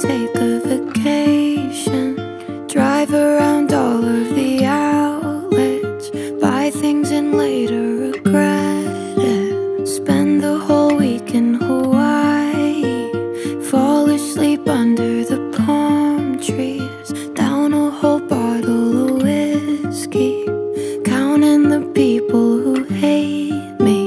take a vacation, drive around all of the outlets, buy things and later regret it, spend the whole week in Hawaii, fall asleep under the palm trees, down a whole bottle of whiskey, counting the people who hate me.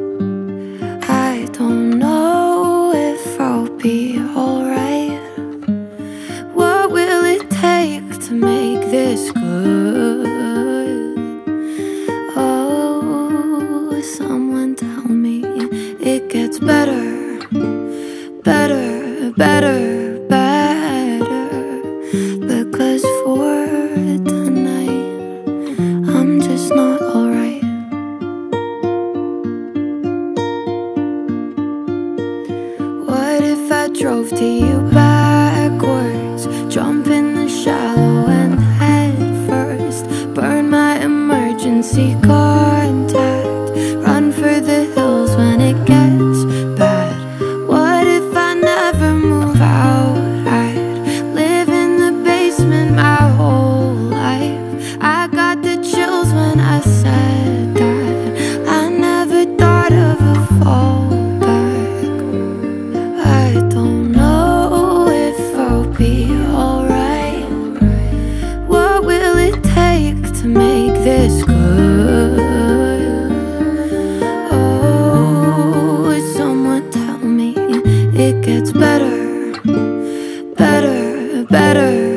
I don't know if I'll be alright. What will it take to make this good? Oh, someone tell me it gets better, better, better, better. Because for tonight, I'm just not alright. What if I drove to you backwards, jump in the shallow and head first, burn my emergency contact, run for the hills when it gets bad? What if I never move out? I'd live in the basement my whole life. I got the chills when I said that. I never thought of a fallback. I don't know if I'll be alright. What will it take to make this good? Oh, someone tell me it gets better, better, better.